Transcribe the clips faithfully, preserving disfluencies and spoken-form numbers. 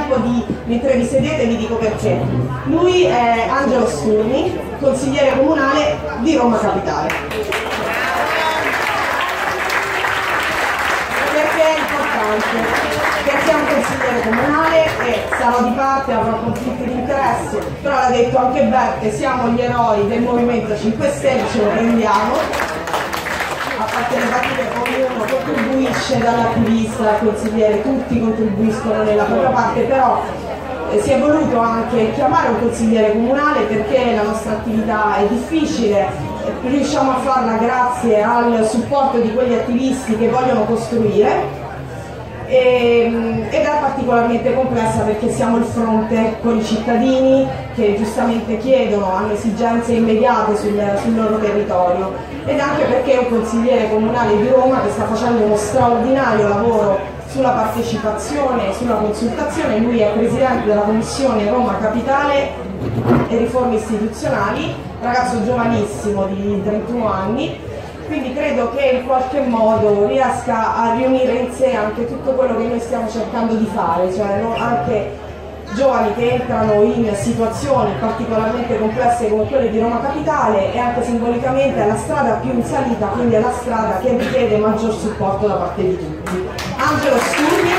tempo di, mentre vi sedete vi dico perché. Lui è Angelo Sturni, consigliere comunale di Roma Capitale. Perché è importante? Perché è un consigliere comunale e sarà di parte, avrà conflitti di interesse, però l'ha detto anche Beppe, siamo gli eroi del Movimento cinque Stelle, ce lo prendiamo, a parte le battute ognuno contribuisce, dall'attivista al consigliere, tutti contribuiscono nella propria parte, però eh, si è voluto anche chiamare un consigliere comunale perché la nostra attività è difficile, eh, riusciamo a farla grazie al supporto di quegli attivisti che vogliono costruire. Ed è particolarmente complessa perché siamo il fronte con i cittadini che giustamente chiedono, hanno esigenze immediate sul, sul loro territorio, ed anche perché è un consigliere comunale di Roma che sta facendo uno straordinario lavoro sulla partecipazione e sulla consultazione. Lui è presidente della Commissione Roma Capitale e Riforme Istituzionali, ragazzo giovanissimo di trentuno anni. Quindi credo che in qualche modo riesca a riunire in sé anche tutto quello che noi stiamo cercando di fare, cioè no? Anche giovani che entrano in situazioni particolarmente complesse come quelle di Roma Capitale, e anche simbolicamente è la strada più in salita, quindi è la strada che richiede maggior supporto da parte di tutti. Angelo Sturni.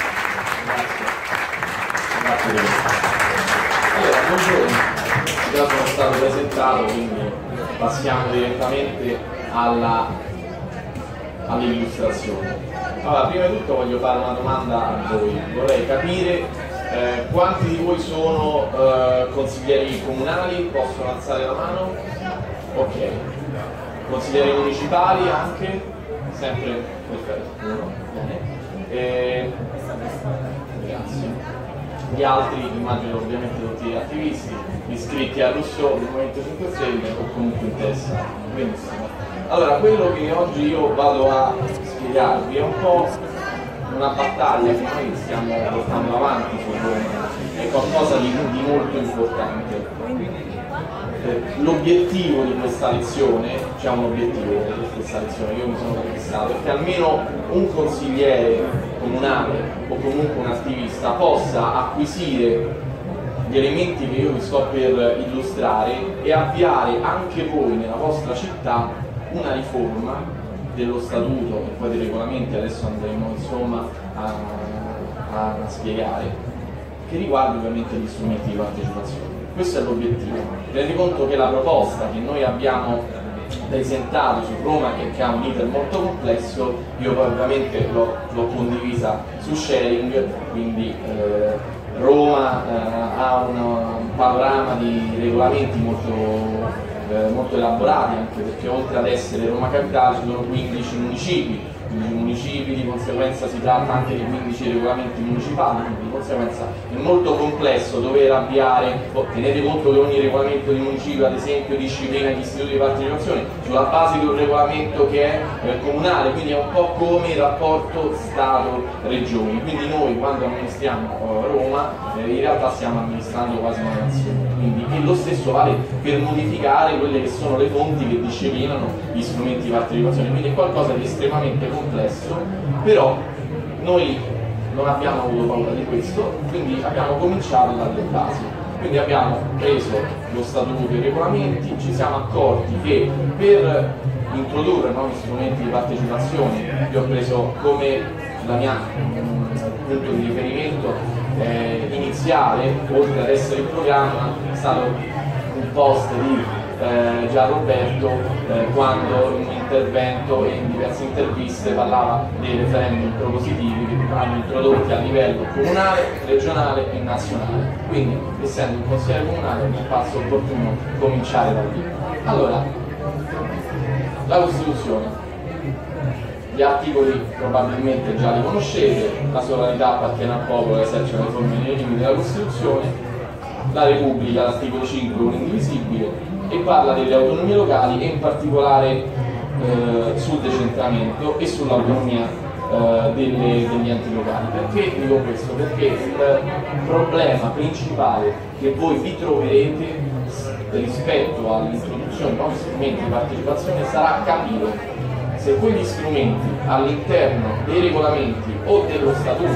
Grazie. Allora, buongiorno, già sono stato presentato, quindi passiamo direttamente alla all'illustrazione. Allora, prima di tutto voglio fare una domanda a voi, vorrei capire eh, quanti di voi sono eh, consiglieri comunali, possono alzare la mano? Ok. Consiglieri municipali anche? Sempre? Perfetto. Uno. Bene. Eh, grazie. Gli altri, immagino ovviamente tutti gli attivisti, iscritti a Rousseau del Movimento cinque Stelle o comunque interessati. Benissimo. Allora, quello che oggi io vado a spiegarvi è un po' una battaglia che noi stiamo portando avanti su Roma, è qualcosa di, di molto importante. L'obiettivo di questa lezione, c'è un obiettivo di questa lezione che io mi sono prefissato, è che almeno un consigliere comunale o comunque un attivista possa acquisire gli elementi che io vi sto per illustrare e avviare anche voi nella vostra città una riforma dello statuto e poi dei regolamenti, adesso andremo insomma a, a, a spiegare, che riguarda ovviamente gli strumenti di partecipazione. Questo è l'obiettivo. Rendi conto che la proposta che noi abbiamo presentato su Roma, che, che ha un iter molto complesso, io poi ovviamente l'ho condivisa su sharing, quindi eh, Roma eh, ha un, un panorama di regolamenti molto Eh, molto elaborati, anche perché oltre ad essere Roma Capitale ci sono quindici municipi, quindici municipi, di conseguenza si tratta anche di quindici regolamenti municipali, quindi di conseguenza è molto complesso dover avviare. Oh, tenete conto che ogni regolamento di municipio ad esempio disciplina gli istituti di partecipazione sulla base di un regolamento che è eh, comunale, quindi è un po' come il rapporto Stato-Regioni, quindi noi quando amministriamo eh, Roma eh, in realtà stiamo amministrando quasi una nazione, quindi e lo stesso vale per modificare quelle che sono le fonti che disciplinano gli strumenti di partecipazione, quindi è qualcosa di estremamente complesso, però noi non abbiamo avuto paura di questo, quindi abbiamo cominciato dalle basi, quindi abbiamo preso lo statuto e i regolamenti, ci siamo accorti che per introdurre nuovi strumenti di partecipazione, io ho preso come la mia mh, punto di riferimento eh, iniziale, oltre ad essere il programma, è stato un post di eh, Gianroberto eh, quando in un intervento e in diverse interviste parlava dei referendum propositivi che vanno introdotti a livello comunale, regionale e nazionale. Quindi, essendo un consigliere comunale, mi passa opportuno cominciare da lì. Allora, la Costituzione. Gli articoli probabilmente già li conoscete: la sovranità appartiene al popolo che esercita le forme nei limiti della Costituzione, la Repubblica, l'articolo cinque, un indivisibile, e parla delle autonomie locali e in particolare eh, sul decentramento e sull'autonomia eh, delle, degli enti locali. Perché dico questo? Perché il problema principale che voi vi troverete rispetto all'introduzione di nuovi strumenti di partecipazione sarà capire se quegli strumenti all'interno dei regolamenti o dello statuto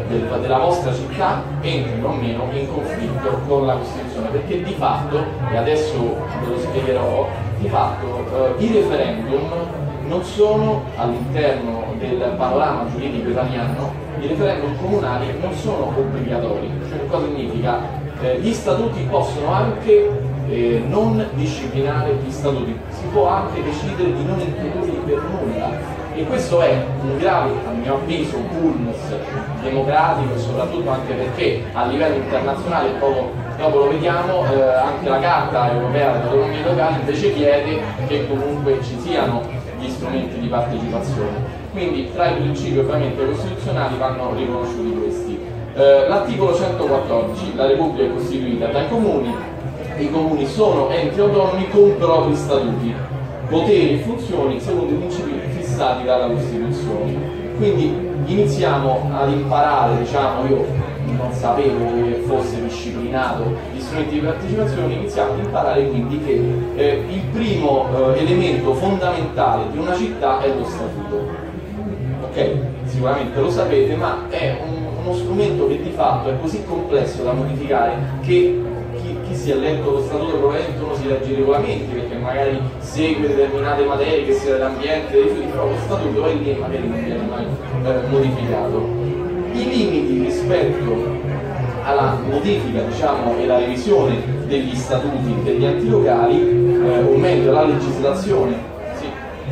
del, della vostra città entrino o meno in conflitto con la Costituzione, perché di fatto, e adesso ve lo spiegherò, di fatto eh, i referendum non sono all'interno del panorama giuridico italiano, i referendum comunali non sono obbligatori. Cioè, che cosa significa? Eh, gli statuti possono anche eh, non disciplinare gli statuti, si può anche decidere di non introdurli per nulla. E questo è un grave, a mio avviso, un vulnus democratico, e soprattutto anche perché a livello internazionale, dopo, dopo lo vediamo, eh, anche la Carta Europea delle Autonomie Locali invece chiede che comunque ci siano gli strumenti di partecipazione. Quindi tra i principi ovviamente costituzionali vanno riconosciuti questi. Eh, L'articolo centoquattordici, la Repubblica è costituita dai comuni, i comuni sono enti autonomi con propri statuti, poteri e funzioni secondo i principi fissati dalla Costituzione. Quindi iniziamo ad imparare, diciamo, io non sapevo che fosse disciplinato gli strumenti di partecipazione, iniziamo ad imparare quindi che eh, il primo eh, elemento fondamentale di una città è lo statuto. Ok, sicuramente lo sapete, ma è un, uno strumento che di fatto è così complesso da modificare che chi, chi si è letto lo statuto probabilmente uno si legge i regolamenti, perché magari segue determinate materie, che sia dell'ambiente, dei rifiuti, però lo statuto è lì e magari non viene mai eh, modificato. I limiti rispetto alla modifica, diciamo, e la revisione degli statuti degli enti locali, eh, o meglio la legislazione, sì,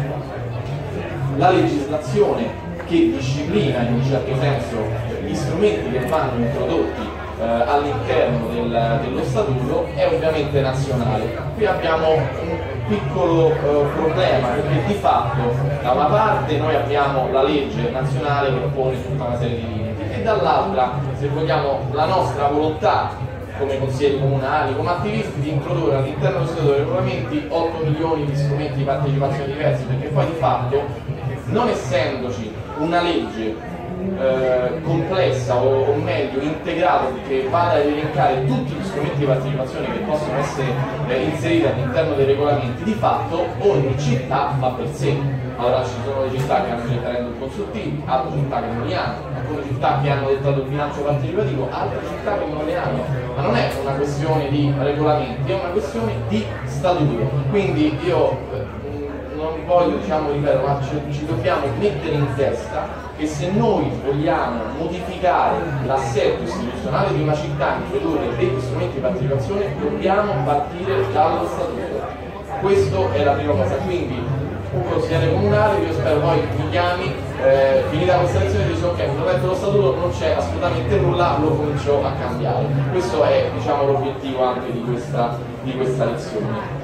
la legislazione che disciplina in un certo senso gli strumenti che vanno introdotti eh, all'interno del, dello statuto è ovviamente nazionale. Qui abbiamo un piccolo eh, problema, perché di fatto da una parte noi abbiamo la legge nazionale che pone tutta una serie di limiti e dall'altra, se vogliamo, la nostra volontà come consiglieri comunali, come attivisti, di introdurre all'interno dello statuto dei regolamenti otto milioni di strumenti di partecipazione diversi, perché poi di fatto, non essendoci una legge eh, complessa o, o meglio integrata che vada ad elencare tutti gli strumenti di partecipazione che possono essere eh, inseriti all'interno dei regolamenti, di fatto ogni città va per sé. Allora ci sono le città che hanno i referendum consultivi, altre città che non li hanno, alcune città che hanno dettato il bilancio partecipativo, altre città che non le hanno. Ma non è una questione di regolamenti, è una questione di statuto. Quindi io non voglio, diciamo, ripetere, ma ci, ci dobbiamo mettere in testa che se noi vogliamo modificare l'assetto istituzionale di una città, introdurre degli strumenti di partecipazione, dobbiamo partire dallo statuto. Questo è la prima cosa. Quindi un consigliere comunale, io spero poi mi chiami, eh, finita questa lezione e dice ok, mi letto lo statuto, non c'è assolutamente nulla, lo comincio a cambiare. Questo è, diciamo, l'obiettivo anche di questa, di questa lezione.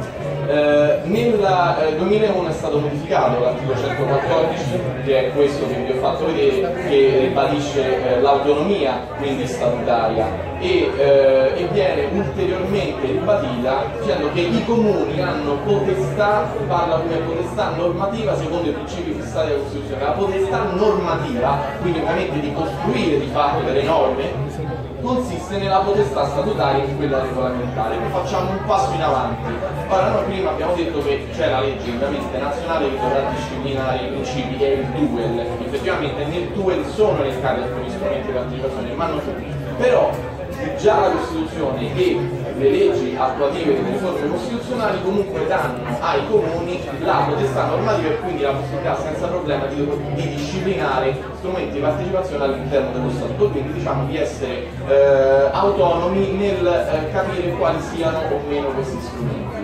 Eh, nel eh, duemilauno è stato modificato l'articolo centoquattordici, che è questo che vi ho fatto vedere, che ribadisce eh, l'autonomia quindi statutaria e, eh, e viene ulteriormente ribadita dicendo che i comuni hanno potestà, parla come potestà normativa secondo i principi fissati dalla Costituzione, la potestà normativa, quindi ovviamente di costruire di fatto delle norme, consiste nella potestà statutaria e in quella regolamentare. Noi facciamo un passo in avanti. Ora, noi prima abbiamo detto che c'è la legge ovviamente nazionale che dovrà disciplinare i principi, che è il D U E L. Effettivamente nel D U E L sono elencati alcuni strumenti di partecipazione, ma non tutti. Però già la Costituzione e le leggi attuative delle riforme costituzionali comunque danno ai comuni la potestà normativa e quindi la possibilità senza problema di, di disciplinare strumenti di partecipazione all'interno dello Statuto, quindi diciamo di essere eh, autonomi nel eh, capire quali siano o meno questi strumenti.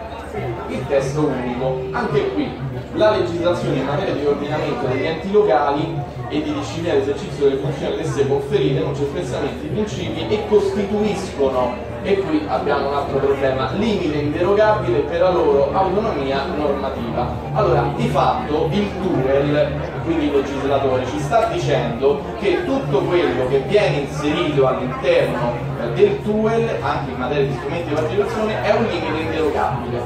Il testo unico, anche qui la legislazione in materia di ordinamento degli enti locali e di disciplina dell'esercizio delle funzioni ad esse conferite non c'è espressamente i principi e costituiscono, e qui abbiamo un altro problema, limite inderogabile per la loro autonomia normativa. Allora, di fatto il T U E L, quindi il legislatore, ci sta dicendo che tutto quello che viene inserito all'interno del T U E L, anche in materia di strumenti di partecipazione, è un limite inderogabile.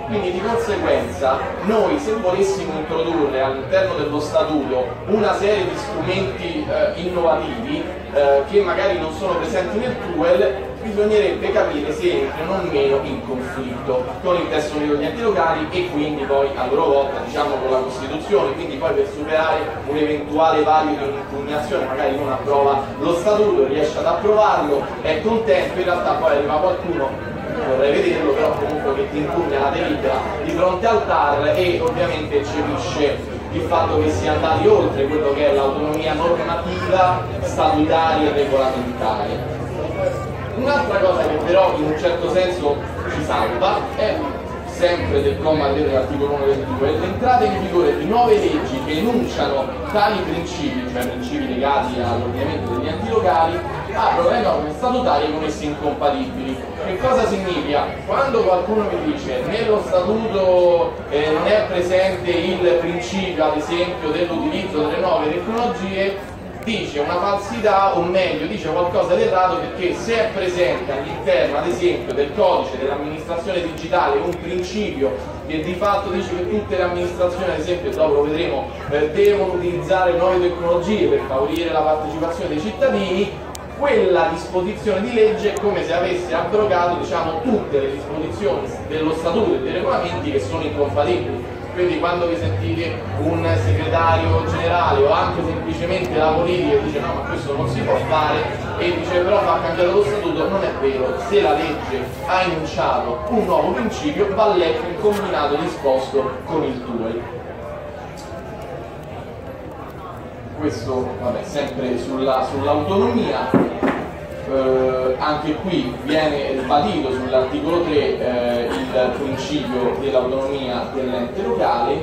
Quindi di conseguenza noi, se volessimo introdurre all'interno dello statuto una serie di strumenti eh, innovativi eh, che magari non sono presenti nel T U E L, bisognerebbe capire se entrano o meno in conflitto con il testo unico degli enti locali e quindi poi a loro volta diciamo con la Costituzione. Quindi poi per superare un eventuale vaglio di un'impugnazione magari non approva lo statuto, riesce ad approvarlo, è contento, in realtà poi arriva qualcuno, vorrei vederlo, però comunque che ti impugna la delibera di fronte al T A R e ovviamente eccepisce il fatto che sia andati oltre quello che è l'autonomia normativa, statutaria e regolamentare. Un'altra cosa che però in un certo senso ci salva è, sempre del comma dell'articolo uno del T U E L, l'entrata in vigore di nuove leggi che enunciano tali principi, cioè principi legati all'ordinamento degli enti locali, approno le norme statutarie con essi incompatibili. Che cosa significa? Quando qualcuno mi dice nello statuto eh, non è presente il principio, ad esempio, dell'utilizzo delle nuove tecnologie, dice una falsità, o meglio dice qualcosa di errato, perché se è presente all'interno ad esempio del codice dell'amministrazione digitale un principio che di fatto dice che tutte le amministrazioni, ad esempio dopo lo vedremo, eh, devono utilizzare nuove tecnologie per favorire la partecipazione dei cittadini, quella disposizione di legge è come se avesse abrogato diciamo, tutte le disposizioni dello statuto e dei regolamenti che sono incompatibili. Quindi quando vi sentite un segretario generale o anche semplicemente la politica dice no ma questo non si può fare e dice però va cambiato lo statuto, non è vero. Se la legge ha enunciato un nuovo principio va letto in combinato disposto con il T U E L. Questo vabbè, sempre sulla, sull'autonomia. Eh, anche qui viene ribadito sull'articolo tre eh, il principio dell'autonomia dell'ente locale.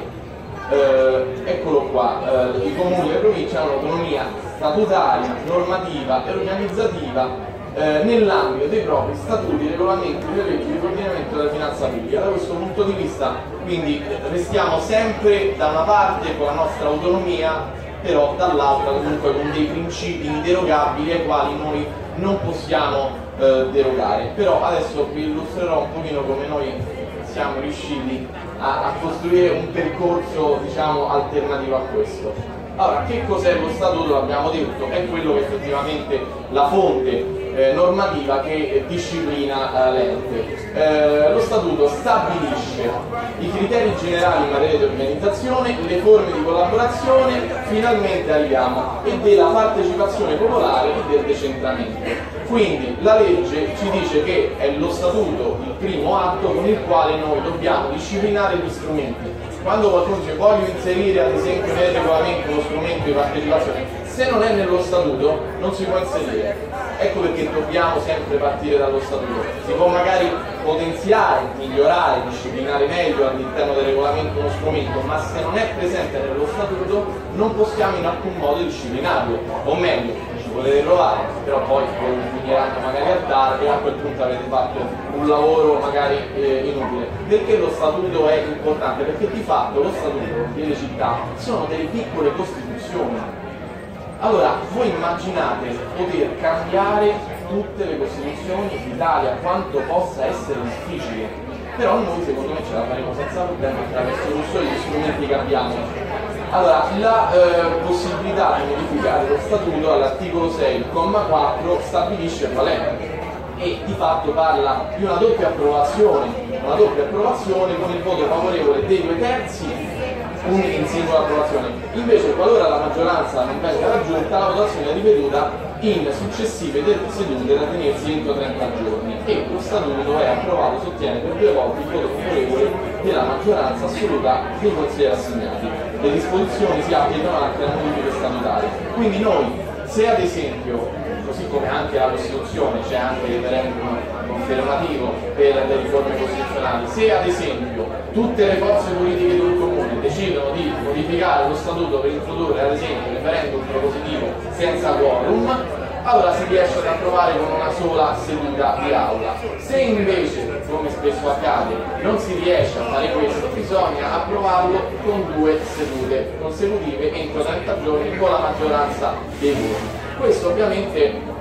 Eh, eccolo qua, eh, i comuni e le province hanno l'autonomia statutaria, normativa e organizzativa eh, nell'ambito dei propri statuti, regolamenti e leggi di coordinamento della finanza pubblica. Da questo punto di vista quindi restiamo sempre da una parte con la nostra autonomia, però dall'altra comunque con dei principi inderogabili ai quali noi non possiamo eh, derogare. Però adesso vi illustrerò un pochino come noi siamo riusciti a, a costruire un percorso diciamo alternativo a questo. Allora, che cos'è lo statuto? L'abbiamo detto, è quello che effettivamente la fonte eh, normativa che eh, disciplina eh, l'ente. Eh, lo statuto stabilisce i criteri generali in materia di organizzazione, le forme di collaborazione, finalmente arriviamo, e della partecipazione popolare e del decentramento. Quindi la legge ci dice che è lo statuto il primo atto con il quale noi dobbiamo disciplinare gli strumenti. Quando qualcuno dice voglio inserire ad esempio nel regolamento uno strumento di partecipazione, se non è nello statuto non si può inserire. Ecco perché dobbiamo sempre partire dallo statuto. Si può magari potenziare, migliorare, disciplinare meglio all'interno del regolamento uno strumento, ma se non è presente nello statuto non possiamo in alcun modo disciplinarlo. O meglio, ci potete provare, però poi lo impugneranno magari al T A R e a quel punto avete fatto un lavoro magari eh, inutile. Perché lo statuto è importante? Perché di fatto lo statuto delle città sono delle piccole costituzioni. Allora, voi immaginate poter cambiare tutte le costituzioni d'Italia, quanto possa essere difficile, però noi secondo me ce la faremo senza problema attraverso l'uso degli strumenti che abbiamo. Allora, la eh, possibilità di modificare lo statuto all'articolo sei, il comma quattro, stabilisce qual è, e di fatto parla di una doppia approvazione, una doppia approvazione con il voto favorevole dei due terzi in singola approvazione. Invece qualora la maggioranza non venga raggiunta, la votazione è ripetuta in successive sedute da tenersi entro trenta giorni e lo statuto è approvato se ottiene per due volte il voto favorevole della maggioranza assoluta dei consiglieri assegnati. Le disposizioni si applicano anche alle modifiche statutarie. Quindi noi, se ad esempio, così come anche la Costituzione, c'è anche il referendum confermativo per le riforme costituzionali, se ad esempio tutte le forze politiche di un comune decidono di modificare lo statuto per introdurre ad esempio il referendum propositivo senza quorum, allora si riesce ad approvare con una sola seduta di aula. Se invece, come spesso accade, non si riesce a fare questo, bisogna approvarlo con due sedute consecutive entro trenta giorni con la maggioranza dei voti. Questo ovviamente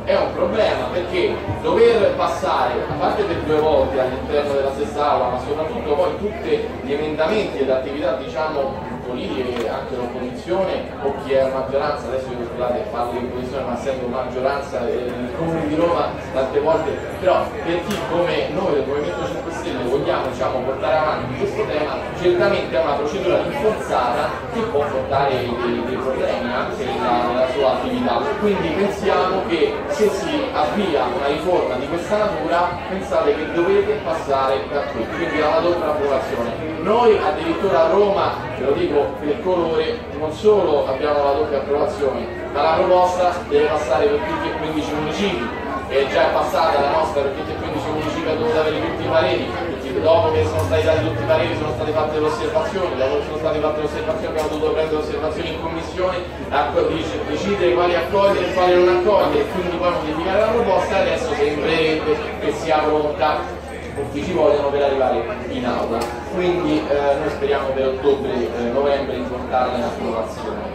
è un problema, perché dover passare, a parte per due volte all'interno della stessa aula, ma soprattutto poi tutti gli emendamenti e le attività, diciamo, politiche, anche l'opposizione o chi è maggioranza, adesso io scusate parlo di opposizione ma essendo maggioranza eh, il Comune di Roma tante volte, però per chi come noi del Movimento cinque Stelle vogliamo, diciamo, portare avanti questo tema, certamente è una procedura rinforzata che può portare dei, dei problemi anche nella, nella sua attività, quindi pensiamo che se si avvia una riforma di questa natura pensate che dovete passare da qui, quindi alla doppia approvazione. Noi addirittura a Roma, ve lo dico per colore, non solo abbiamo la doppia approvazione, ma la proposta deve passare per tutti e quindici municipi, e già è passata la nostra per tutti e quindici municipi, ha dovuto avere tutti i pareri, perché dopo che sono stati dati tutti i pareri sono state fatte le osservazioni, dopo che sono state fatte le osservazioni abbiamo dovuto prendere le osservazioni in commissione, decidere quali accogliere e quali non accogliere, e quindi poi modificare la proposta, e adesso sembrerebbe che sia pronta, tutti ci vogliono per arrivare in aula, quindi eh, noi speriamo per ottobre-novembre di portarla in approvazione.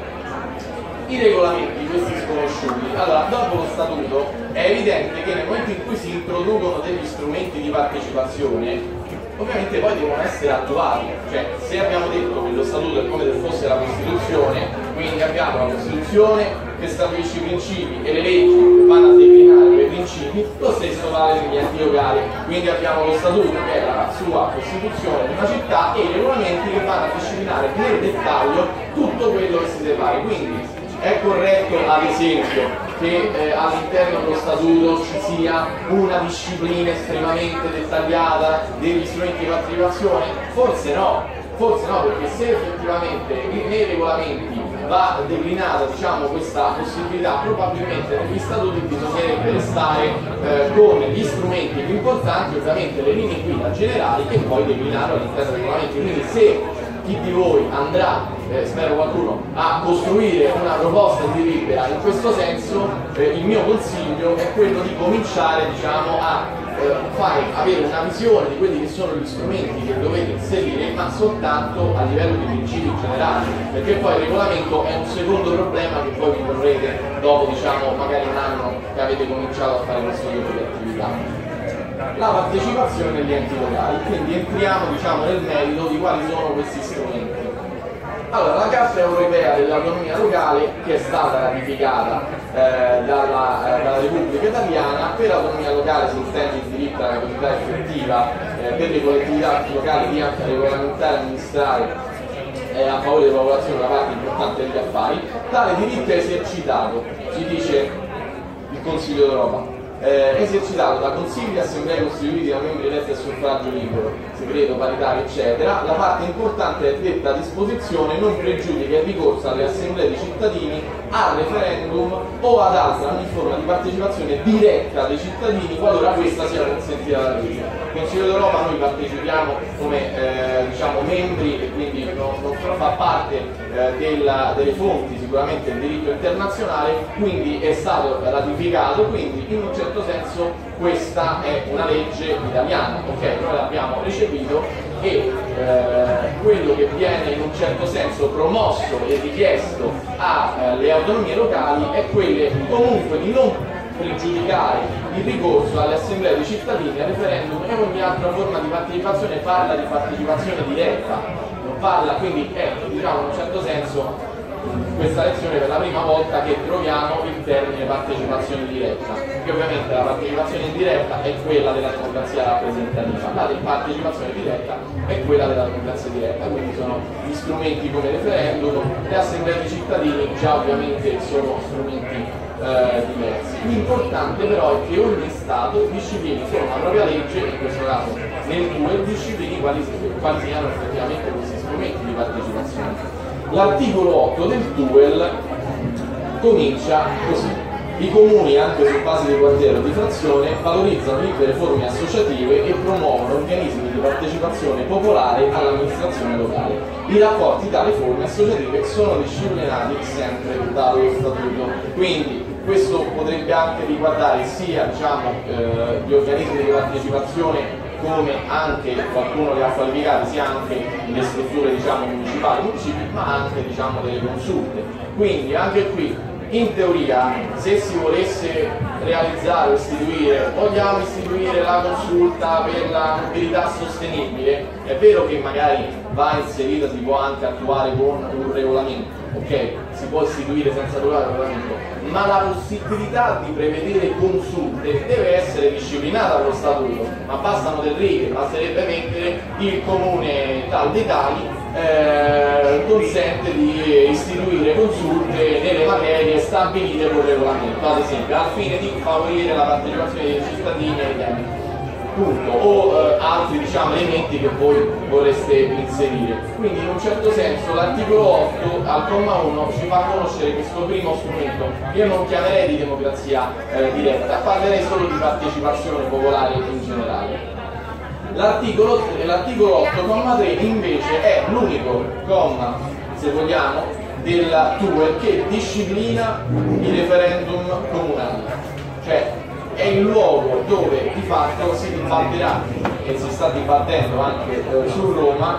I regolamenti, questi sconosciuti, allora dopo lo statuto è evidente che nel momento in cui si introducono degli strumenti di partecipazione, ovviamente poi devono essere attuati, cioè se abbiamo detto che lo statuto è come se fosse la Costituzione, quindi abbiamo la Costituzione che stabilisce i principi e le leggi che vanno a declinare quei principi, lo stesso vale per gli enti locali, quindi abbiamo lo statuto che è la sua Costituzione di una città e i regolamenti che vanno a disciplinare nel dettaglio tutto quello che si deve fare, quindi è corretto ad esempio che eh, all'interno dello statuto ci sia una disciplina estremamente dettagliata degli strumenti di partecipazione? Forse no, forse no, perché se effettivamente nei regolamenti va declinata, diciamo, questa possibilità, probabilmente negli statuti bisognerebbe restare eh, con gli strumenti più importanti, ovviamente le linee guida generali, e poi declinarlo all'interno dei regolamenti. Quindi se chi di voi andrà, eh, spero qualcuno, a costruire una proposta di delibera in questo senso, eh, il mio consiglio è quello di cominciare, diciamo, a eh, fare, avere una visione di quelli che sono gli strumenti che dovete inserire, ma soltanto a livello di principi generali, perché poi il regolamento è un secondo problema che poi vi porrete dopo, diciamo, magari un anno che avete cominciato a fare questo tipo di attività. La partecipazione degli enti locali, quindi entriamo, diciamo, nel merito di quali sono questi strumenti. Allora, la Carta Europea dell'Autonomia Locale, che è stata ratificata eh, dalla, eh, dalla Repubblica Italiana, per l'autonomia locale si intende il diritto alla capacità effettiva eh, per le collettività locali di anche regolamentare e amministrare eh, a favore della popolazione una parte importante degli affari. Tale diritto è esercitato, ci dice il Consiglio d'Europa, Eh, esercitato da consigli e assemblee costituiti da membri eletti a suffragio libero, segreto, paritario, eccetera. La parte importante è detta disposizione non pregiudica il ricorso alle assemblee dei cittadini, al referendum o ad altra ogni forma di partecipazione diretta dei cittadini qualora questa sia consentita dalla legge. Il Consiglio d'Europa noi partecipiamo come eh, diciamo membri e quindi non, non fa parte eh, della, delle fonti sicuramente del diritto internazionale, quindi è stato ratificato, quindi in un certo senso questa è una legge italiana, ok? Noi l'abbiamo recepito e eh, quello che viene in un certo senso promosso e richiesto alle autonomie locali è quelle comunque di non pregiudicare il ricorso alle assemblee dei cittadini, al referendum e ogni altra forma di partecipazione. Parla di partecipazione diretta, non parla, quindi è, diciamo, in un certo senso questa lezione per la prima volta che troviamo il termine partecipazione diretta, che ovviamente la partecipazione indiretta è quella della democrazia rappresentativa, la partecipazione diretta è quella della democrazia diretta, quindi sono gli strumenti come referendum, le assemblee dei cittadini già ovviamente sono strumenti eh, diversi. L'importante però è che ogni Stato disciplini con una propria legge, in questo caso nel due, disciplini quali, quali siano effettivamente questi strumenti di partecipazione. L'articolo otto del T U E L comincia così: i comuni, anche su base di quartiere o di frazione, valorizzano libere forme associative e promuovono organismi di partecipazione popolare all'amministrazione locale. I rapporti tali forme associative sono disciplinati sempre dallo Statuto. Quindi questo potrebbe anche riguardare sia, diciamo, eh, gli organismi di partecipazione, come anche qualcuno li ha qualificati, sia anche le strutture, diciamo, municipali, municipi, ma anche, diciamo, delle consulte. Quindi anche qui in teoria, se si volesse realizzare o istituire, vogliamo istituire la consulta per la mobilità sostenibile, è vero che magari va inserita, si può anche attuare con un regolamento, ok? Si può istituire senza trovare il regolamento, ma la possibilità di prevedere consulte deve essere disciplinata dallo statuto, ma bastano delle righe, basterebbe mettere il comune tal dei tali Eh, consente di istituire consulte nelle materie stabilite con regolamento, ad esempio al fine di favorire la partecipazione dei cittadini ai temi, punto, o eh, altri diciamo, elementi che voi vorreste inserire. Quindi in un certo senso l'articolo otto al comma uno ci fa conoscere questo primo strumento. Io non chiamerei di democrazia eh, diretta, parlerei solo di partecipazione popolare in generale. L'articolo otto comma tre invece è l'unico comma, se vogliamo, della T U E L che disciplina i referendum comunali, cioè è il luogo dove di fatto si dibatterà, e si sta dibattendo anche eh, su Roma,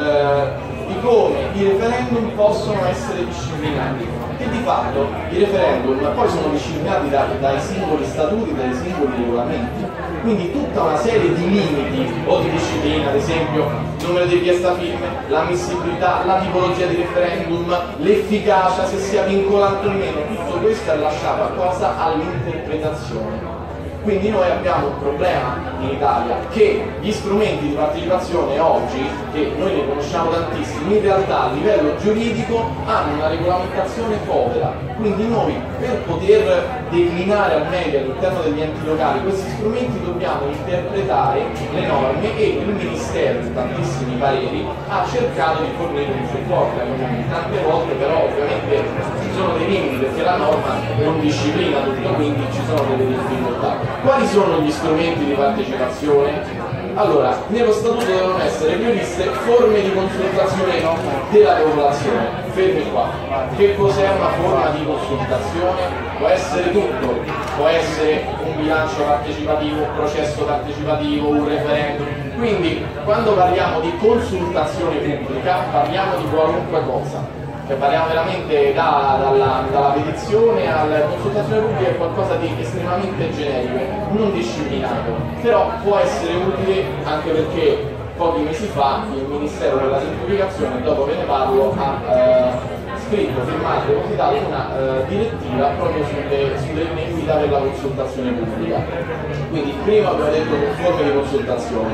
eh, di come i referendum possono essere disciplinati, e di fatto i referendum poi sono disciplinati da, dai singoli statuti, dai singoli regolamenti. Quindi tutta una serie di limiti o di disciplina, ad esempio il numero di richiesta firme, l'ammissibilità, la tipologia di referendum, l'efficacia, se sia vincolante o meno, tutto questo è lasciato a cosa? All'interpretazione. Quindi noi abbiamo un problema in Italia che gli strumenti di partecipazione oggi, che noi ne conosciamo tantissimi, in realtà a livello giuridico hanno una regolamentazione povera. Quindi noi per poter declinare al meglio all'interno degli enti locali questi strumenti dobbiamo interpretare le norme, e il Ministero in tantissimi pareri ha cercato di fornire un supporto. Tante volte però ovviamente ci sono dei limiti perché la norma non disciplina tutto, quindi ci sono delle difficoltà. Quali sono gli strumenti di partecipazione? Allora, nello statuto devono essere previste forme di consultazione della popolazione. Fermi qua. Che cos'è una forma di consultazione? Può essere tutto, può essere un bilancio partecipativo, un processo partecipativo, un referendum. Quindi, quando parliamo di consultazione pubblica, parliamo di qualunque cosa. Cioè parliamo veramente da, dalla, dalla petizione alla consultazione pubblica, è qualcosa di estremamente generico, non disciplinato, però può essere utile anche perché pochi mesi fa il Ministero per la Semplificazione, dopo ve ne parlo, ha eh, scritto, firmato e depositato una eh, direttiva proprio sulle, sulle linee guida per la consultazione pubblica. Quindi prima abbiamo detto forme di consultazione,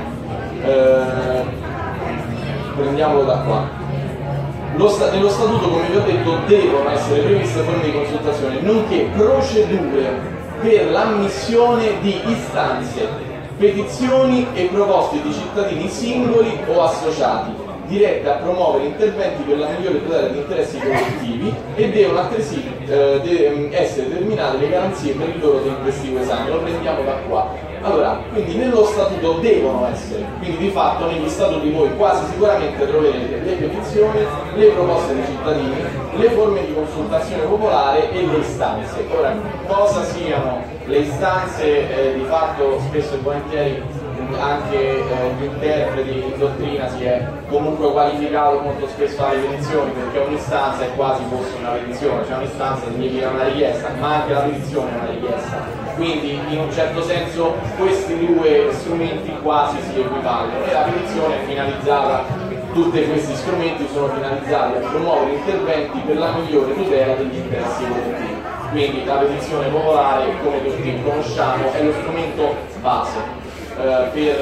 eh, prendiamolo da qua. Lo sta, nello statuto, come vi ho detto, devono essere previste forme di consultazione, nonché procedure per l'ammissione di istanze, petizioni e proposte di cittadini singoli o associati, dirette a promuovere interventi per la migliore tutela degli interessi collettivi, e devono altresì eh, de essere determinate le garanzie per il loro tempestivo esame. Lo prendiamo da qua. Allora, quindi nello statuto devono essere, quindi di fatto negli statuti voi quasi sicuramente troverete le petizioni, le proposte dei cittadini, le forme di consultazione popolare e le istanze. Ora, cosa siano le istanze, eh, di fatto spesso e volentieri anche eh, gli interpreti in dottrina si è comunque qualificato molto spesso alle petizioni, perché un'istanza è quasi fosse una petizione, cioè un'istanza significa una richiesta, ma anche la petizione è una richiesta. Quindi in un certo senso questi due strumenti quasi si equivalgono, e la petizione è finalizzata, tutti questi strumenti sono finalizzati a promuovere interventi per la migliore tutela degli interessi collettivi. Quindi la petizione popolare, come tutti conosciamo, è lo strumento base eh, per,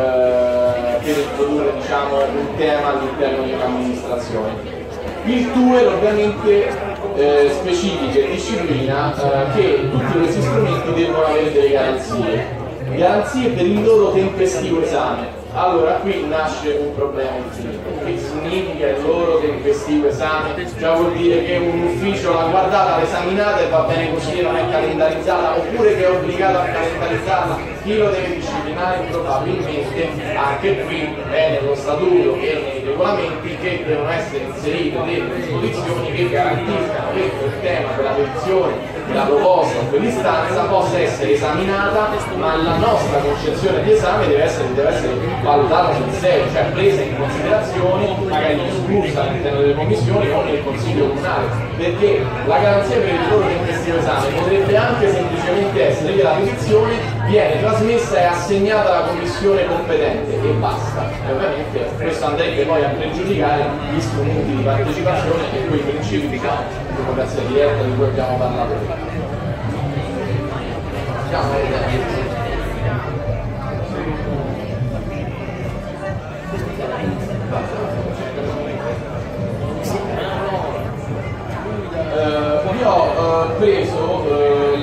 eh, per introdurre, diciamo, un tema all'interno di un'amministrazione. Il T U E L ovviamente eh, specifica e disciplina eh, che tutti questi strumenti devono avere delle garanzie, garanzie per il loro tempestivo esame. Allora qui nasce un problema infinito. Che significa il loro tempestivo esame? Già vuol dire che un ufficio l'ha guardata, l'ha esaminata e va bene così e non è calendarizzata, oppure che è obbligato a calendarizzarla. Chi lo deve disciplinare? Probabilmente anche qui è nello statuto e nei regolamenti che devono essere inserite delle disposizioni che garantiscano che il tema della petizione, della proposta o dell'istanza possa essere esaminata, ma la nostra concezione di esame deve essere, deve essere valutata sul serio, cioè presa in considerazione, magari discussa all'interno delle commissioni o nel Consiglio Comunale, perché la garanzia per il lavoro di investito esame potrebbe anche semplicemente essere che la petizione viene trasmessa e assegnata alla commissione competente e basta. E ovviamente questo andrebbe poi a pregiudicare gli strumenti di partecipazione e quei principi di democrazia diretta di cui abbiamo parlato prima. Uh, io ho uh, preso uh,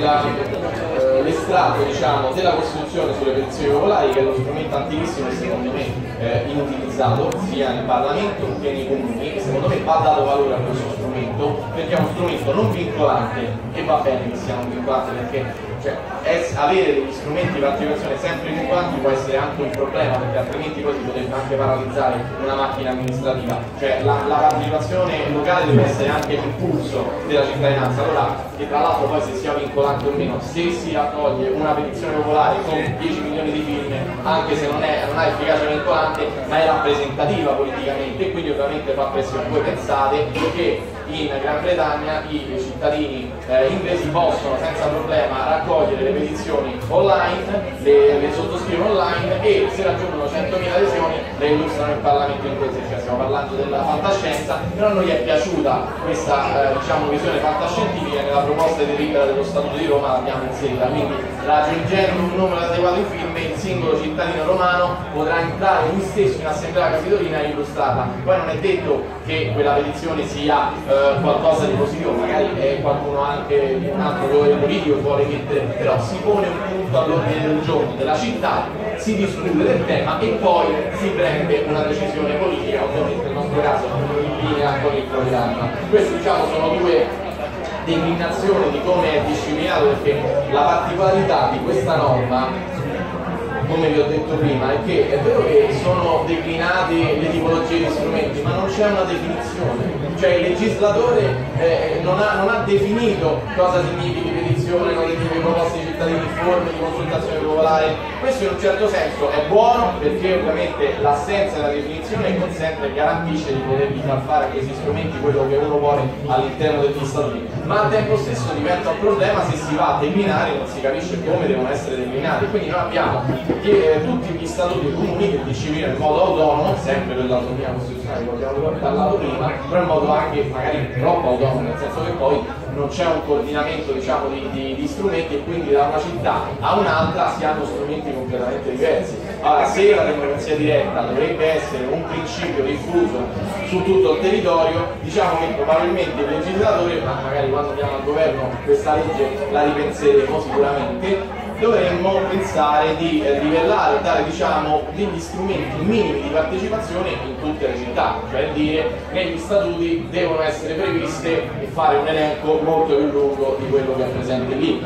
l'estratto diciamo, della Costituzione sulle petizioni popolari, che è lo strumento antichissimo e secondo me eh, inutilizzato sia nel Parlamento che nei comuni, e secondo me va dato valore a questo strumento perché è uno strumento non vincolante, e va bene che sia non vincolante perché cioè, es, avere degli strumenti di partecipazione sempre vincolanti può essere anche un problema, perché altrimenti poi si potrebbe anche paralizzare una macchina amministrativa, cioè la, la partecipazione locale deve essere anche l'impulso della cittadinanza. Allora, che tra l'altro poi se sia vincolante o meno, se si raccoglie una petizione popolare con dieci milioni di firme, anche se non, è, non ha efficacia vincolante, ma è rappresentativa politicamente e quindi ovviamente fa pressione. Voi pensate che in Gran Bretagna i cittadini eh, inglesi possono senza problema raccogliere le petizioni online, le, le sottoscrivono online e se raggiungono centomila adesioni le illustrano in Parlamento inglese, cioè stiamo parlando della fantascienza, però a noi è piaciuta questa eh, diciamo, visione fantascientifica. Nella proposta di delibera dello Statuto di Roma l'abbiamo inserita, quindi raggiungendo un numero adeguato di firme il singolo cittadino romano potrà entrare lui stesso in assemblea capitolina e illustrarla. Poi non è detto che quella petizione sia eh, qualcosa di positivo, magari è qualcuno anche di un altro colore politico che vuole mettere, però si pone un punto all'ordine del giorno della città, si discute del tema e poi si prende una decisione politica, ovviamente nel nostro caso in linea con il programma. Queste diciamo sono due declinazioni di come è disciplinato, perché la particolarità di questa norma, come vi ho detto prima, è che è vero che sono declinate le tipologie di strumenti, ma non c'è una definizione, cioè il legislatore eh, non, ha, non ha definito cosa significhi petizione, cosa significhi proposte di cittadini, forme di consultazione popolare. Questo in un certo senso è buono perché ovviamente l'assenza della definizione consente e garantisce di potervi far fare a questi strumenti quello che uno vuole all'interno degli statuti, ma al tempo stesso diventa un problema se si va a declinare e non si capisce come devono essere declinati. Quindi noi abbiamo che, eh, tutti gli statuti comuni che disciplinano in modo autonomo, sempre per l'autonomia costituzionale che abbiamo parlato prima, però in modo anche magari troppo autonomo, nel senso che poi non c'è un coordinamento diciamo, di, di, di strumenti e quindi da una città a un'altra si hanno strumenti completamente diversi. Allora, se la democrazia diretta dovrebbe essere un principio diffuso su tutto il territorio, diciamo che probabilmente il legislatore, ma magari quando andiamo al governo questa legge la ripenseremo sicuramente, dovremmo pensare di eh, livellare, dare diciamo, degli strumenti minimi di partecipazione in tutte le città, cioè dire negli statuti devono essere previste e fare un elenco molto più lungo di quello che è presente lì.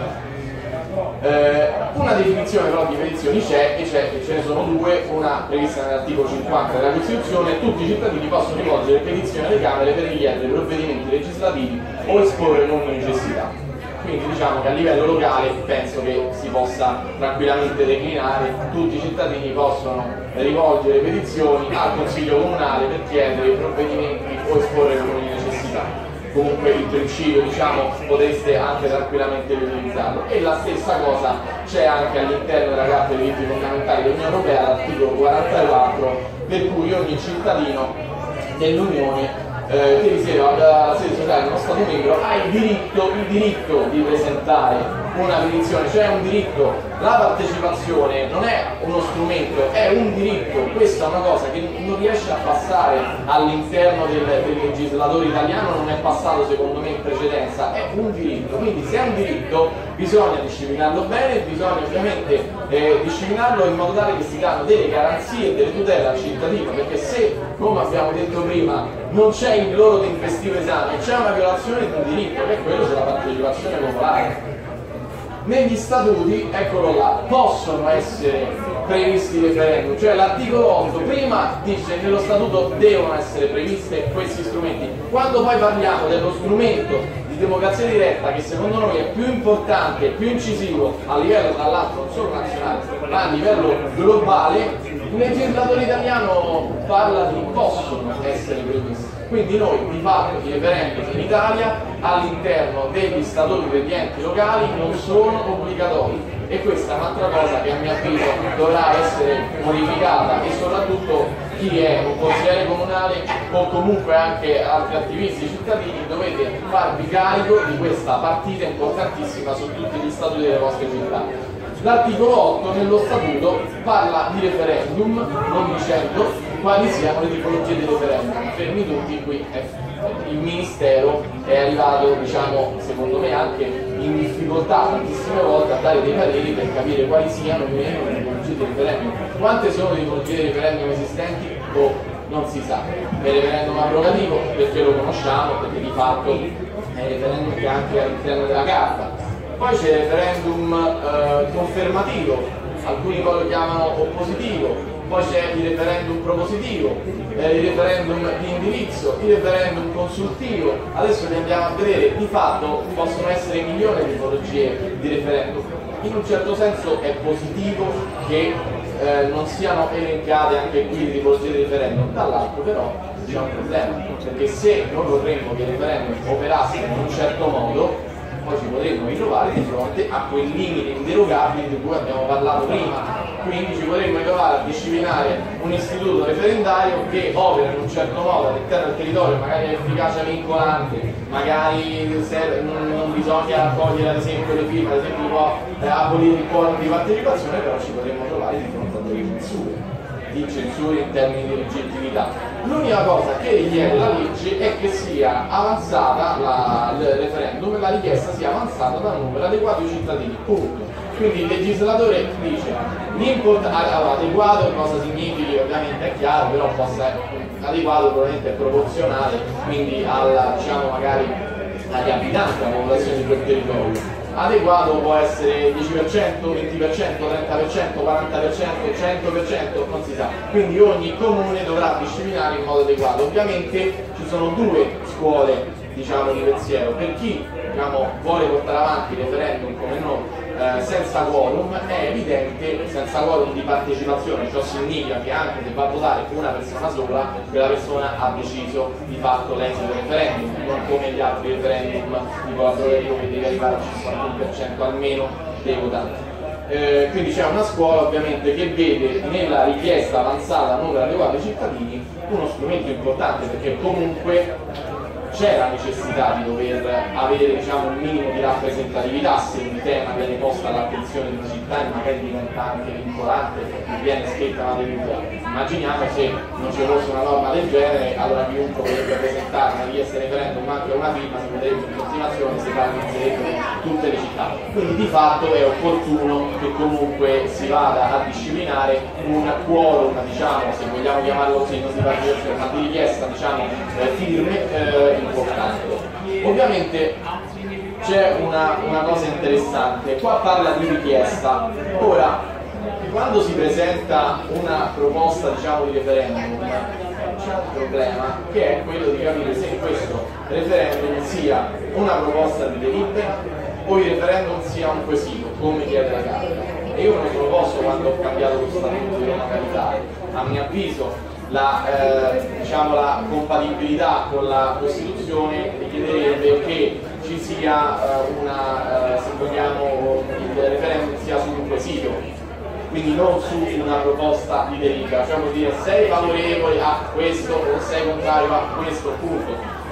Eh, una definizione però di petizioni c'è e c'è, ce ne sono due, una prevista nell'articolo cinquanta della Costituzione: tutti i cittadini possono rivolgere petizioni alle Camere per richiedere provvedimenti legislativi o esporre ogni necessità. Quindi diciamo che a livello locale penso che si possa tranquillamente declinare, tutti i cittadini possono rivolgere petizioni al Consiglio Comunale per chiedere provvedimenti o esporre ogni necessità. Comunque il principio diciamo potreste anche tranquillamente utilizzarlo, e la stessa cosa c'è anche all'interno della Carta dei diritti fondamentali dell'Unione Europea, l'articolo quarantaquattro, per cui ogni cittadino dell'Unione Eh, che risiede alla sede sociale di uno Stato membro ha il diritto, il diritto di presentare una petizione, cioè un diritto. La partecipazione non è uno strumento, è un diritto. Questa è una cosa che non riesce a passare all'interno del, del legislatore italiano, non è passato secondo me in precedenza, è un diritto. Quindi se è un diritto bisogna disciplinarlo bene, bisogna ovviamente eh, disciplinarlo in modo tale che si danno delle garanzie e delle tutele al cittadino, perché se, come abbiamo detto prima, non c'è il loro tempestivo esame, c'è una violazione di un diritto, che è quello della partecipazione popolare. Negli statuti, eccolo là, possono essere previsti referendum, cioè l'articolo otto prima dice che nello statuto devono essere previste questi strumenti. Quando poi parliamo dello strumento di democrazia diretta, che secondo noi è più importante e più incisivo a livello tra l'altro non solo nazionale ma a livello globale, il legislatore italiano parla di possono essere previsti. Quindi noi di fatto i referendum in Italia all'interno degli statuti degli enti locali non sono obbligatori, e questa è un'altra cosa che a mio avviso dovrà essere modificata, e soprattutto chi è un consigliere comunale o comunque anche altri attivisti cittadini dovete farvi carico di questa partita importantissima su tutti gli statuti delle vostre città. L'articolo otto nello statuto parla di referendum, non dicendo quali siano le tipologie di referendum. Fermi tutti, qui è, il Ministero è arrivato, diciamo, secondo me anche in difficoltà tantissime volte a dare dei pareri per capire quali siano le tipologie di referendum. Quante sono le tipologie di referendum esistenti? O non si sa. È il referendum abrogativo perché lo conosciamo, perché di fatto è il referendum che è anche all'interno della carta. Poi c'è il referendum eh, confermativo, alcuni poi lo chiamano oppositivo, poi c'è il referendum propositivo, eh, il referendum di indirizzo, il referendum consultivo. Adesso li andiamo a vedere. Di fatto possono essere milioni di tipologie di referendum. In un certo senso è positivo che eh, non siano elencate anche qui le tipologie di referendum, dall'altro però c'è un problema, perché se noi vorremmo che il referendum operasse in un certo modo, poi ci potremmo ritrovare di fronte a quel limite inderogabile di cui abbiamo parlato prima. Quindi ci potremmo ritrovare a disciplinare un istituto referendario che opera in un certo modo all'interno del territorio, magari ha efficacia vincolante, magari se non bisogna accogliere ad esempio le firme, ad esempio può eh, abolire il quorum di partecipazione, però ci potremmo trovare di fronte a delle censure, di censure in termini di legittimità. L'unica cosa che richiede la legge è che sia avanzata la, il referendum e la richiesta sia avanzata da un numero adeguato di cittadini, punto. Quindi il legislatore dice allora, adeguato cosa significa, ovviamente è chiaro, però possa adeguato probabilmente è proporzionale quindi alla, diciamo magari agli abitanti, alla popolazione di quel territorio. Adeguato può essere dieci per cento, venti per cento, trenta per cento, quaranta per cento, cento per cento, non si sa. Quindi ogni comune dovrà disciplinare in modo adeguato. Ovviamente ci sono due scuole, diciamo, di pensiero. Per chi, diciamo, vuole portare avanti il referendum come noi, eh, senza quorum, è evidente, senza quorum di partecipazione, ciò significa che anche se va a votare una persona sola, quella persona ha deciso di fatto l'esito del referendum, non come gli altri referendum tipo l'abrogativo che deve arrivare al cinquantuno per cento almeno dei votanti. Eh, quindi c'è una scuola ovviamente che vede nella richiesta avanzata a numero adeguato ai cittadini uno strumento importante, perché comunque c'è la necessità di dover avere, diciamo, un minimo di rappresentatività se un tema viene posto all'attenzione di una città e magari diventa anche vincolante e viene scritta una delibera. Immaginiamo se non ci fosse una norma del genere, allora chiunque potrebbe presentare una richiesta di referendum anche una firma, si potrebbe in continuazione si paralizzerebbero tutte le città. Quindi di fatto è opportuno che comunque si vada a disciplinare un quorum, diciamo, se vogliamo chiamarlo così, non di partecipazione, ma di richiesta, diciamo, eh, firme eh, importante. Ovviamente c'è una, una cosa interessante, qua parla di richiesta. Ora, quando si presenta una proposta, diciamo, di referendum, c'è un problema che è quello di capire se questo referendum sia una proposta di delibera o il referendum sia un quesito, come chiede la Camera. E io me ne sono posto quando ho cambiato lo statuto di Roma Capitale. A mio avviso la, eh, diciamo, la compatibilità con la Costituzione richiederebbe che ci sia eh, una, eh, se vogliamo, il referendum sia su un quesito, quindi non su una proposta di delibera, cioè vuol dire sei favorevole a questo o sei contrario a questo, punto.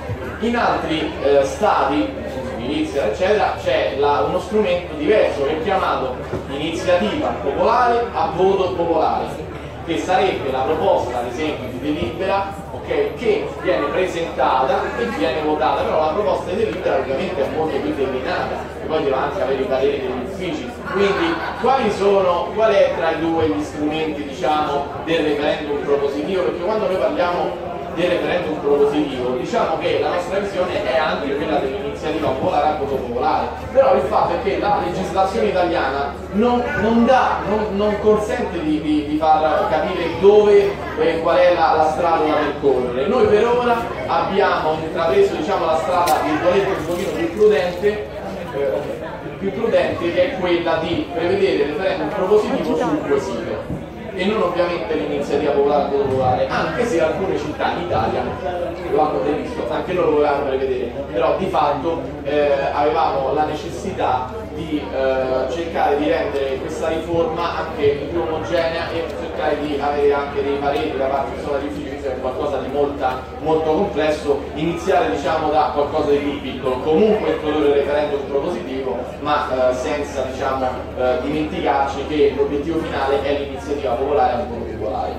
In altri eh, stati, Svizzera eccetera, c'è uno strumento diverso che è chiamato iniziativa popolare a voto popolare, che sarebbe la proposta ad esempio di delibera, okay, che viene presentata e viene votata, però la proposta di delibera ovviamente è molto più declinata e poi deve anche avere i pareri degli uffici. Quindi quali sono, qual è tra i due gli strumenti, diciamo, del referendum propositivo? Perché quando noi parliamo del referendum propositivo, diciamo che la nostra visione è anche quella dell'iniziativa popolare a voto popolare, però il fatto è che la legislazione italiana non, non dà, non, non consente di, di, di far capire dove e qual è la, la strada da percorrere. Noi per ora abbiamo intrapreso, diciamo, la strada virgolette un pochino più prudente, eh, più prudente che è quella di prevedere il referendum propositivo sul quesito e non ovviamente l'iniziativa popolare popolare, anche se alcune città in Italia lo hanno previsto, anche loro lo volevano prevedere, però di fatto eh, avevamo la necessità di eh, cercare di rendere questa riforma anche più omogenea e cercare di avere anche dei pareri da parte insomma, di uffici, che è qualcosa di molta, molto complesso, iniziare diciamo da qualcosa di più piccolo, comunque introdurre il referendum propositivo, ma eh, senza diciamo, eh, dimenticarci che l'obiettivo finale è l'iniziativa popolare a voto popolare.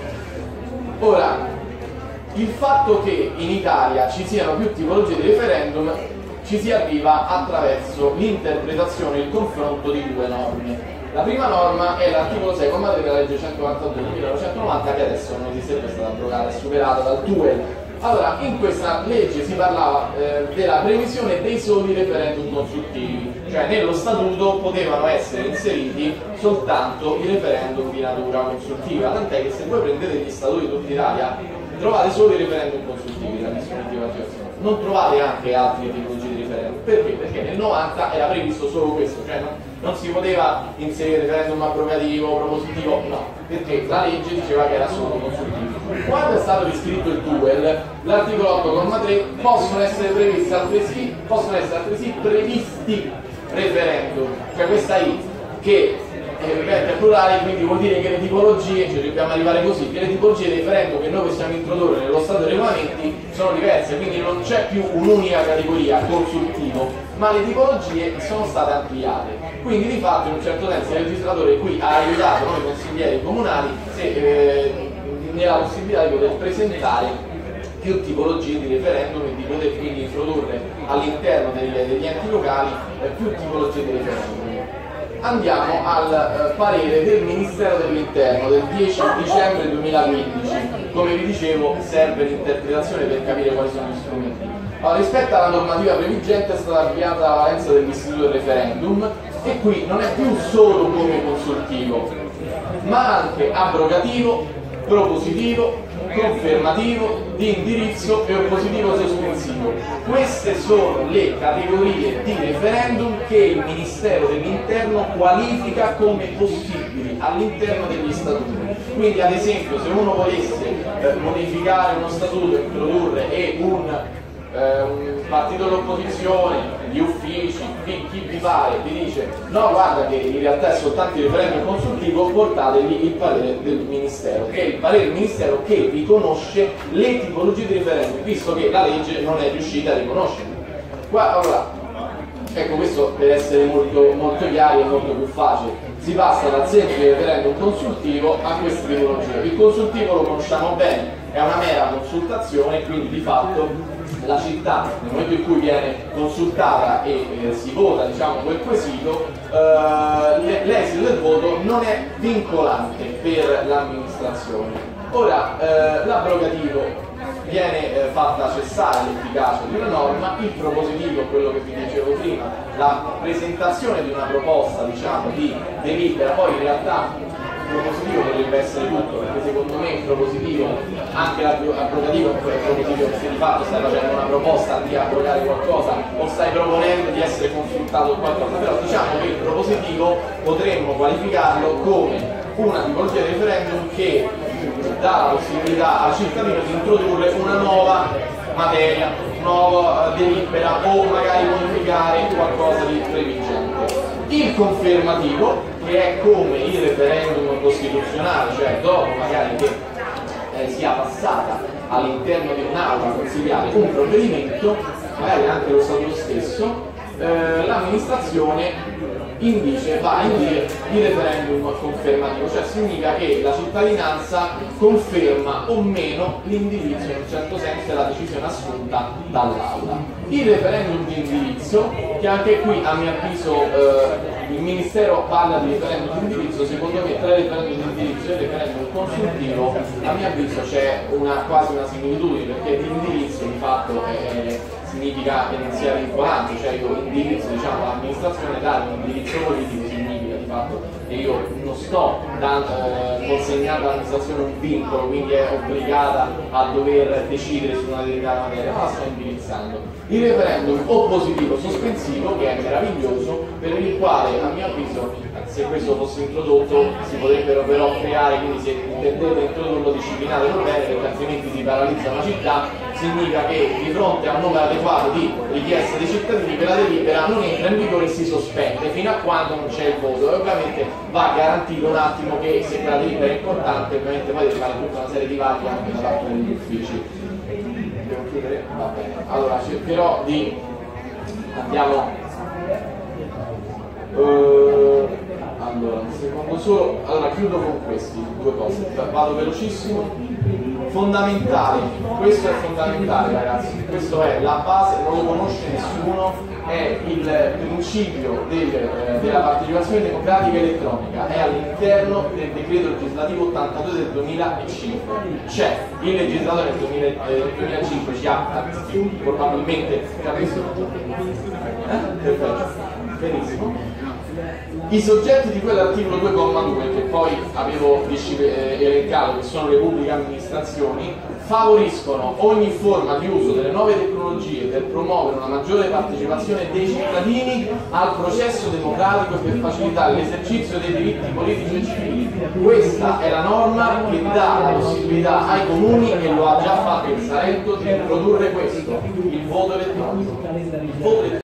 Ora, il fatto che in Italia ci siano più tipologie di referendum ci si arriva attraverso l'interpretazione e il confronto di due norme. La prima norma è l'articolo sei comma tre della legge centoquarantadue del millenovecentonovanta, che adesso non esiste più, è stata abrogata, è superata dal T U E L. Allora, in questa legge si parlava eh, della previsione dei soli referendum consultivi, cioè nello statuto potevano essere inseriti soltanto i referendum di natura consultiva, tant'è che se voi prendete gli statuti di tutta Italia trovate solo i referendum consultivi della dispositiva agevolazione, non trovate anche altre tipologie di referendum. Perché? Perché nel novanta era previsto solo questo, cioè non, non si poteva inserire referendum abrogativo, propositivo, no, perché la legge diceva che era solo consultivo. Quando è stato riscritto il T U E L, l'articolo otto comma tre possono essere previsti altresì, possono essere altresì previsti referendum, cioè questa I che è plurale, quindi vuol dire che le tipologie, cioè dobbiamo arrivare così, che le tipologie di referendum che noi possiamo introdurre nello Stato dei regolamenti sono diverse, quindi non c'è più un'unica categoria consultivo, ma le tipologie sono state ampliate. Quindi di fatto in un certo senso il legislatore qui ha aiutato noi consiglieri comunali se, eh, nella possibilità di poter presentare più tipologie di referendum e di poter quindi introdurre all'interno degli, degli enti locali eh, più tipologie di referendum. Andiamo al eh, parere del Ministero dell'Interno del dieci dicembre duemilaquindici. Come vi dicevo, serve l'interpretazione per capire quali sono gli strumenti. Allora, rispetto alla normativa previgente è stata avviata la valenza dell'istituto del referendum e qui non è più solo come consultivo, ma anche abrogativo, propositivo, confermativo, di indirizzo e oppositivo sospensivo. Queste sono le categorie di referendum che il Ministero dell'Interno qualifica come possibili all'interno degli statuti. Quindi ad esempio se uno volesse eh, modificare uno statuto, introdurre e un, eh, un partito dell'opposizione, gli uffici, chi, chi vi pare, vi dice no guarda che in realtà è soltanto il referendum consultivo, portategli il parere del Ministero, che è il parere del Ministero che riconosce le tipologie di referendum, visto che la legge non è riuscita a riconoscerle. Qua, allora, ecco, questo per essere molto, molto chiari e molto più facile, si passa dal semplice referendum consultivo a queste tipologie. Il consultivo lo conosciamo bene, è una mera consultazione, quindi di fatto la città nel momento in cui viene consultata e eh, si vota diciamo quel quesito, eh, l'esito del voto non è vincolante per l'amministrazione. Ora eh, l'abrogativo viene eh, fatta cessare l'efficacia di una norma, il propositivo, quello che vi dicevo prima, la presentazione di una proposta diciamo di delibera, poi in realtà il propositivo potrebbe essere tutto, perché secondo me il propositivo, anche l'abrogativo è propositivo, se di fatto stai facendo una proposta di abrogare qualcosa o stai proponendo di essere consultato su qualcosa, però diciamo che il propositivo potremmo qualificarlo come una tipologia di referendum che dà la possibilità al cittadino di introdurre una nuova materia, nuova delibera o magari modificare qualcosa di previgente. Il confermativo, che è come il referendum costituzionale, cioè dopo magari che eh, sia passata all'interno di un'aula consigliare un provvedimento, magari anche lo Stato stesso, eh, l'amministrazione indice, va a indire il referendum confermativo, cioè significa che la cittadinanza conferma o meno l'indirizzo, in un certo senso è la decisione assunta dall'aula. Il referendum di indirizzo, che anche qui a mio avviso eh, il Ministero parla di referendum di indirizzo, secondo me tra i referendum di l'indirizzo e il referendum consultivo, a mio avviso c'è una, quasi una similitudine, perché l'indirizzo di fatto è, significa che non sia vincolante, cioè io indirizzo, diciamo, l'amministrazione, dare un indirizzo politico significa di fatto che io non sto dando, eh, consegnando all'amministrazione un vincolo, quindi è obbligata a dover decidere su una determinata materia, ma la sto indirizzando. Il referendum oppositivo sospensivo, che è meraviglioso, per il quale a mio avviso, se questo fosse introdotto, si potrebbero però creare, quindi se intendete introdurlo disciplinatelo bene, perché altrimenti si paralizza una città, significa che di fronte a un numero adeguato di richieste dei cittadini per la delibera non entra in vigore e si sospende fino a quando non c'è il voto, e ovviamente va garantito un attimo che se quella delibera è importante, ovviamente poi deve fare tutta una serie di vaglie anche da parte degli uffici. Devo chiudere? Va bene. Allora cercherò di andiamo uh, allora un secondo solo, allora chiudo con questi due cose, vado velocissimo. Fondamentali, questo è fondamentale ragazzi, questo è la base, non lo conosce nessuno, è il principio del, eh, della partecipazione democratica elettronica, è all'interno del decreto legislativo ottantadue del duemilacinque, c'è il legislatore nel duemilacinque ci ha probabilmente capito, eh? Perfetto, benissimo. I soggetti di quell'articolo due comma due, che poi avevo elencato, che sono le pubbliche amministrazioni, favoriscono ogni forma di uso delle nuove tecnologie per promuovere una maggiore partecipazione dei cittadini al processo democratico e per facilitare l'esercizio dei diritti politici e civili. Questa è la norma che dà la possibilità ai comuni, e lo ha già fatto il Salento, di introdurre questo, il voto elettronico. Il voto elettronico